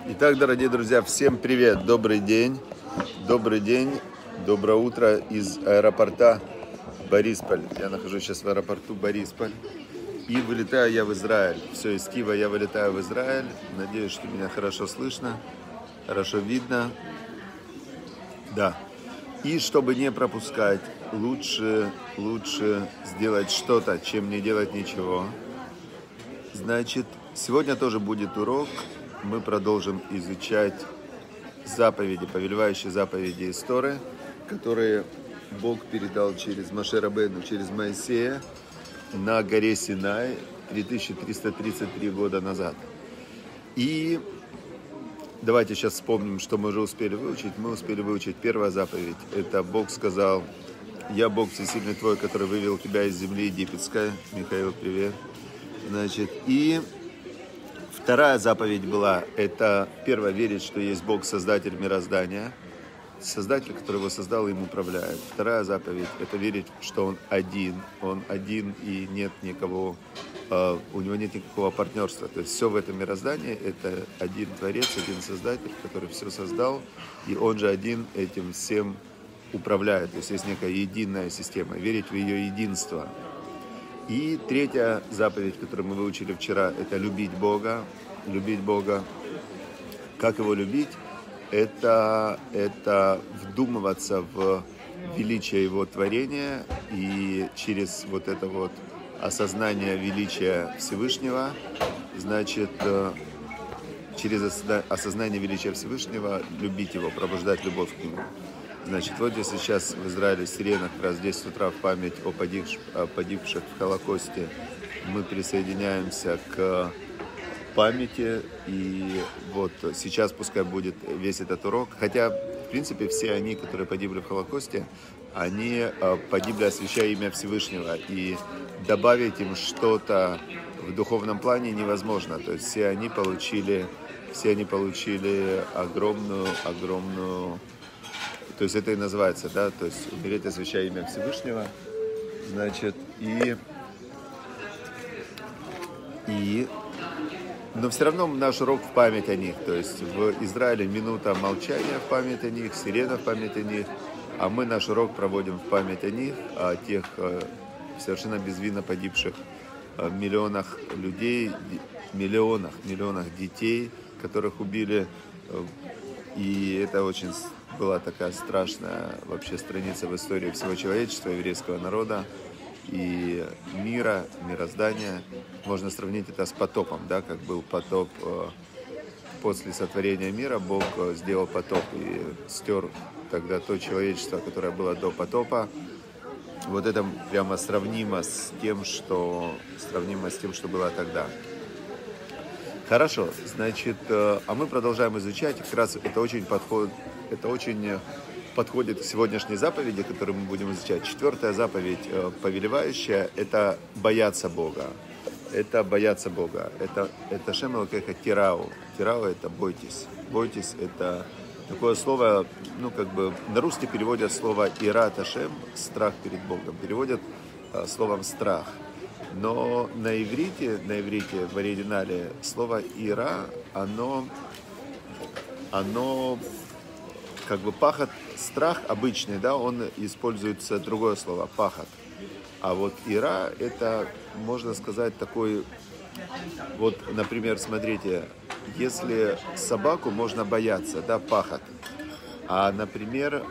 Итак, дорогие друзья, всем привет, добрый день, доброе утро из аэропорта Борисполь. Я нахожусь сейчас в аэропорту Борисполь и вылетаю я в Израиль. Все, из Киева я вылетаю в Израиль. Надеюсь, что меня хорошо слышно, хорошо видно. Да. И чтобы не пропускать, лучше сделать что-то, чем не делать ничего. Значит, сегодня тоже будет урок. Мы продолжим изучать заповеди, повелевающие заповеди из Торы, которые Бог передал через Моше Рабейну, через Моисея на горе Синай 3333 года назад. И давайте сейчас вспомним, что мы уже успели выучить. Мы успели выучить первая заповедь. Это Бог сказал: «Я Бог всесильный твой, который вывел тебя из земли египетской». Михаил, привет. Значит, и вторая заповедь была, это первое, верить, что есть Бог, Создатель мироздания, Создатель, который его создал и им управляет. Вторая заповедь, это верить, что Он один и нет никого, у него нет никакого партнерства. То есть все в этом мироздании, это один Творец, один Создатель, который все создал, и Он же один этим всем управляет. То есть есть некая единая система, верить в ее единство. И третья заповедь, которую мы выучили вчера, это любить Бога. Любить Бога. Как его любить? Это вдумываться в величие Его творения и через вот это вот осознание величия Всевышнего, значит, через осознание величия Всевышнего любить Его, пробуждать любовь к Нему. Значит, вот здесь сейчас в Израиле сирена, как раз здесь с утра в память о погибших в Холокосте. Мы присоединяемся к памяти, и вот сейчас пускай будет весь этот урок. Хотя, в принципе, все они, которые погибли в Холокосте, они погибли, освящая имя Всевышнего, и добавить им что-то в духовном плане невозможно. То есть все они получили огромную. То есть это и называется, да, то есть умереть, освящая имя Всевышнего, значит, но все равно наш урок в память о них, то есть в Израиле минута молчания в память о них, сирена в память о них, а мы наш урок проводим в память о них, о тех совершенно безвинно погибших миллионах людей, миллионах детей, которых убили, и это очень была такая страшная вообще страница в истории всего человечества, еврейского народа и мира, мироздания. Можно сравнить это с потопом, да, как был потоп после сотворения мира, Бог сделал потоп и стер тогда то человечество, которое было до потопа. Вот это прямо сравнимо с тем, что было тогда. Хорошо, значит, а мы продолжаем изучать, как раз это очень подходит к сегодняшней заповеди, которую мы будем изучать. Четвертая заповедь, повелевающая, это бояться Бога. Это бояться Бога. Это шем элокейха тирау. Тирау — это бойтесь. Бойтесь — это такое слово, на русский переводят слово ират ашем, страх перед Богом. Переводят словом страх. Но на иврите в оригинале слово ира, оно как бы пахат, страх обычный, да, он используется другое слово, пахат. А вот ира, это, можно сказать, такой, вот, например, смотрите, если собаку можно бояться, да, пахат. А, например,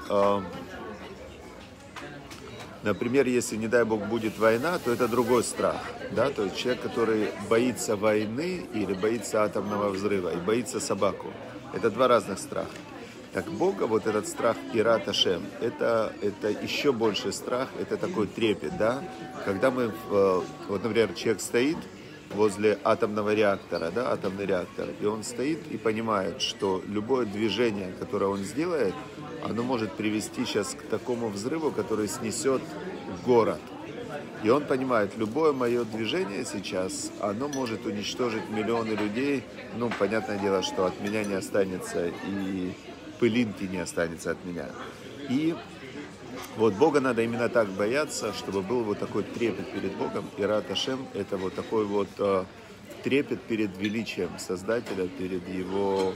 если, не дай Бог, будет война, то это другой страх, да, то есть человек, который боится войны или боится атомного взрыва и боится собаку, это два разных страха. Так Бога, вот этот страх ират ашем, это еще больший страх, это такой трепет, да, когда мы, вот, например, человек стоит возле атомного реактора, да, атомный реактор, и он стоит и понимает, что любое движение, которое он сделает, оно может привести сейчас к такому взрыву, который снесет город. И он понимает, любое мое движение сейчас, оно может уничтожить миллионы людей. Ну, понятное дело, что от меня не останется и пылинки не останется от меня. И вот Бога надо именно так бояться, чтобы был вот такой трепет перед Богом. Ират Ашем — это вот такой вот трепет перед величием Создателя, перед Его...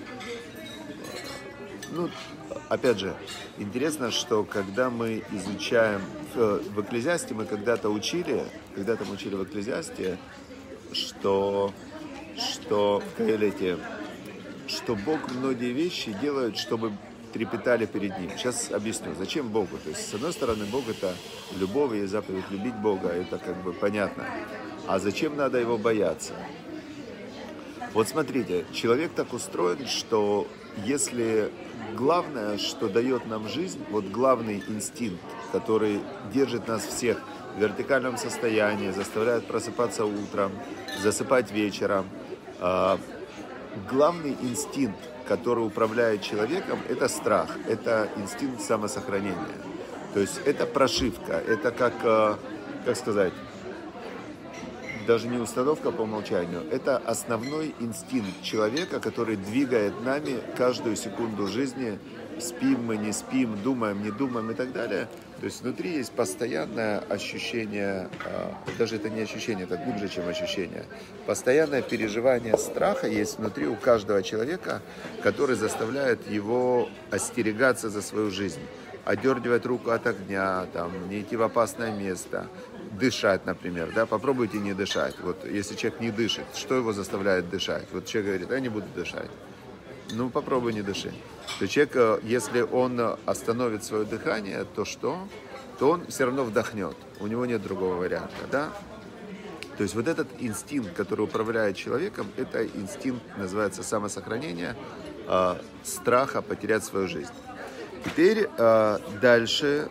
Ну, опять же, интересно, что когда мы изучаем... В Экклезиасте мы когда-то мы учили в Экклезиасте, что в Коэлете, что Бог многие вещи делает, чтобы трепетали перед Ним. Сейчас объясню, зачем Богу. То есть, с одной стороны, Бог — это любовь, и заповедь любить Бога, это как бы понятно. А зачем надо Его бояться? Вот смотрите, человек так устроен, что если главное, что дает нам жизнь, вот главный инстинкт, который держит нас всех в вертикальном состоянии, заставляет просыпаться утром, засыпать вечером, главный инстинкт, который управляет человеком, это страх, это инстинкт самосохранения. То есть это прошивка, это как сказать, даже не установка по умолчанию, это основной инстинкт человека, который двигает нами каждую секунду жизни. Спим мы, не спим, думаем, не думаем и так далее. То есть внутри есть постоянное ощущение, даже это не ощущение, это глубже, чем ощущение. Постоянное переживание страха есть внутри у каждого человека, который заставляет его остерегаться за свою жизнь. Отдергивать руку от огня, там, не идти в опасное место, дышать, например, да, попробуйте не дышать. Вот если человек не дышит, что его заставляет дышать? Вот человек говорит, я не буду дышать. Ну, попробуй не дыши. То человек, если он остановит свое дыхание, то что? То он все равно вдохнет. У него нет другого варианта, да? То есть вот этот инстинкт, который управляет человеком, это инстинкт, называется самосохранение, страха потерять свою жизнь. Теперь дальше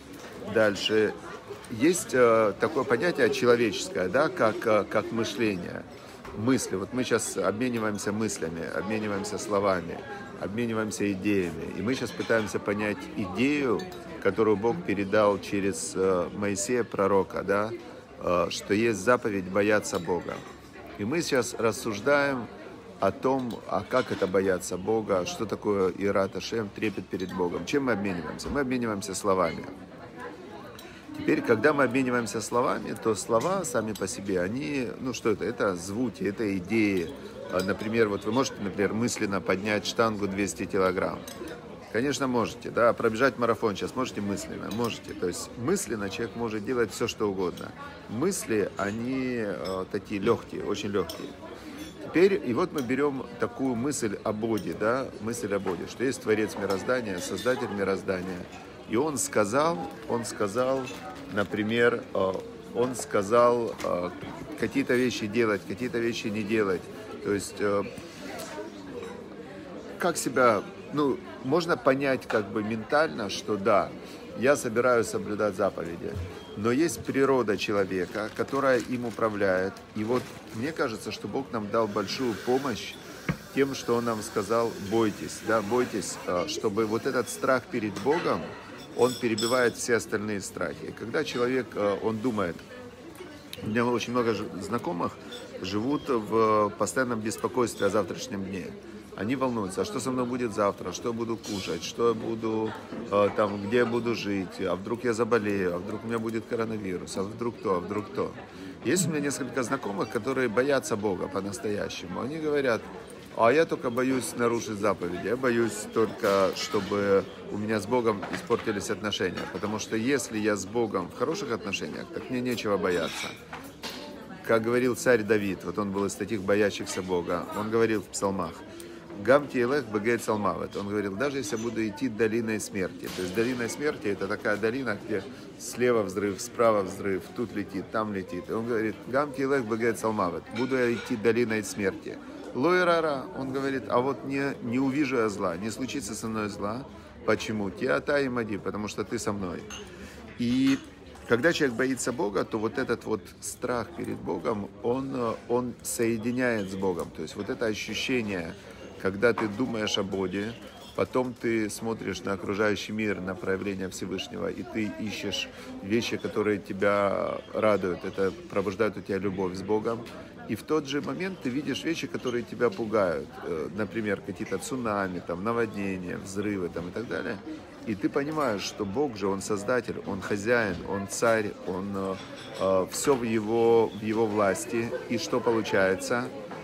есть такое понятие человеческое, да, как мышление. Мысли. Вот мы сейчас обмениваемся мыслями, обмениваемся словами, обмениваемся идеями. И мы сейчас пытаемся понять идею, которую Бог передал через Моисея, пророка, да, что есть заповедь бояться Бога. И мы сейчас рассуждаем о том, а как это бояться Бога, что такое ират Ашем, трепет перед Богом. Чем мы обмениваемся? Мы обмениваемся словами. Теперь, когда мы обмениваемся словами, то слова сами по себе, они, ну что это? Это звуки, это идеи. Например, вот вы можете, например, мысленно поднять штангу 200 килограмм. Конечно, можете, да, пробежать марафон сейчас можете мысленно, можете. То есть мысленно человек может делать все, что угодно. Мысли, они такие легкие, очень легкие. Теперь, и вот мы берем такую мысль о Боге, да, мысль о Боге, что есть Творец мироздания, Создатель мироздания. И он сказал, например, какие-то вещи делать, какие-то вещи не делать. То есть, как себя, ну, можно понять как бы ментально, что да, я собираюсь соблюдать заповеди, но есть природа человека, которая им управляет. И вот мне кажется, что Бог нам дал большую помощь тем, что Он нам сказал, бойтесь, да, бойтесь, чтобы вот этот страх перед Богом, он перебивает все остальные страхи. И когда человек, он думает, у меня очень много знакомых живут в постоянном беспокойстве о завтрашнем дне. Они волнуются, а что со мной будет завтра, что я буду кушать, что я буду, там, где я буду жить, а вдруг я заболею, а вдруг у меня будет коронавирус, а вдруг то, а вдруг то. Есть у меня несколько знакомых, которые боятся Бога по-настоящему. Они говорят, а я только боюсь нарушить заповеди, я боюсь только, чтобы у меня с Богом испортились отношения. Потому что если я с Богом в хороших отношениях, так мне нечего бояться. Как говорил царь Давид, вот он был из таких боящихся Бога, он говорил в псалмах, «Гам тиелех бегей цалмавет». Он говорил, даже если я буду идти долиной смерти. То есть долина смерти — это такая долина, где слева взрыв, справа взрыв, тут летит, там летит. И он говорит, «Гам тиелех бегей цалмавет». Буду я идти долиной смерти. Лойрара, он говорит, а вот не увижу я зла, не случится со мной зла. Почему? Тиата и мади, потому что ты со мной. И когда человек боится Бога, то вот этот вот страх перед Богом, он соединяет с Богом. То есть вот это ощущение, когда ты думаешь о Боге, потом ты смотришь на окружающий мир, на проявление Всевышнего, и ты ищешь вещи, которые тебя радуют, это пробуждает у тебя любовь с Богом. И в тот же момент ты видишь вещи, которые тебя пугают, например, какие-то цунами, там, наводнения, взрывы там, и так далее. И ты понимаешь, что Бог же, Он создатель, Он хозяин, Он царь, Он все в его власти. И что получается?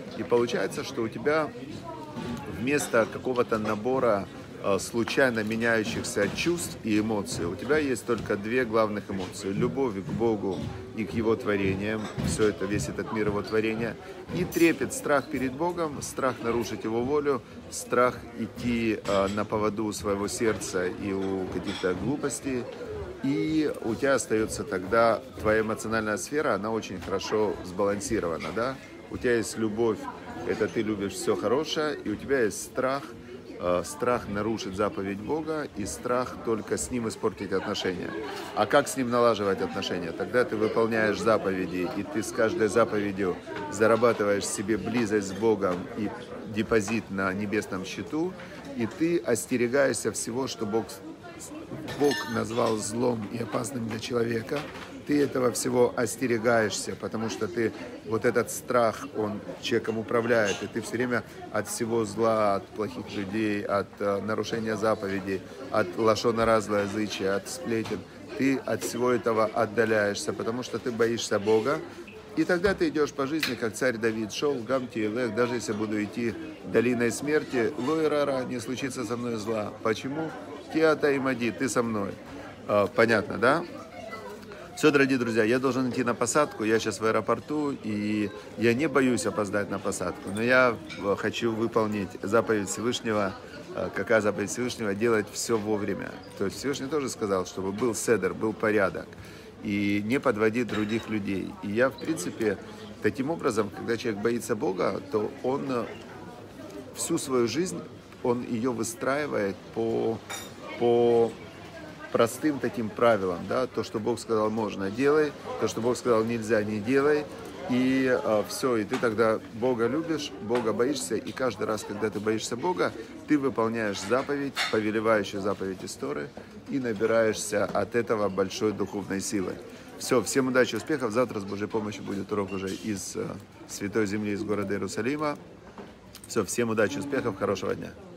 И получается, что у тебя вместо какого-то набора случайно меняющихся чувств и эмоций, у тебя есть только две главных эмоции. Любовь к Богу и к Его творениям, все это, весь этот мир Его творения. И трепет, страх перед Богом, страх нарушить Его волю, страх идти на поводу у своего сердца и у каких-то глупостей. И у тебя остается тогда твоя эмоциональная сфера, она очень хорошо сбалансирована, да? У тебя есть любовь, это ты любишь все хорошее, и у тебя есть страх, страх нарушить заповедь Бога и страх только с Ним испортить отношения. А как с Ним налаживать отношения? Тогда ты выполняешь заповеди, и ты с каждой заповедью зарабатываешь себе близость с Богом и депозит на небесном счету, и ты остерегаешься всего, что Бог назвал злом и опасным для человека. Ты этого всего остерегаешься, потому что ты, вот этот страх, он человеком управляет, и ты все время от всего зла, от плохих людей, от нарушения заповедей, от лашона злоязычия, от сплетен, ты от всего этого отдаляешься, потому что ты боишься Бога. И тогда ты идешь по жизни, как царь Давид шел, гамти и лех, даже если буду идти долиной смерти, лойрара, не случится со мной зла. Почему? Киата и Мади, ты со мной. Понятно, да? Все, дорогие друзья, я должен идти на посадку, я сейчас в аэропорту, и я не боюсь опоздать на посадку, но я хочу выполнить заповедь Всевышнего. Какая заповедь Всевышнего? Делать все вовремя. То есть Всевышний тоже сказал, чтобы был седер, был порядок, и не подводить других людей. И я, в принципе, таким образом, когда человек боится Бога, то он всю свою жизнь, он ее выстраивает по простым таким правилам, да, то, что Бог сказал, можно, делай, то, что Бог сказал, нельзя, не делай, и все, и ты тогда Бога любишь, Бога боишься, и каждый раз, когда ты боишься Бога, ты выполняешь заповедь, повелевающую заповедь истории, и набираешься от этого большой духовной силы. Все, всем удачи, успехов, завтра с Божьей помощью будет урок уже из Святой Земли, из города Иерусалима. Все, всем удачи, успехов, хорошего дня.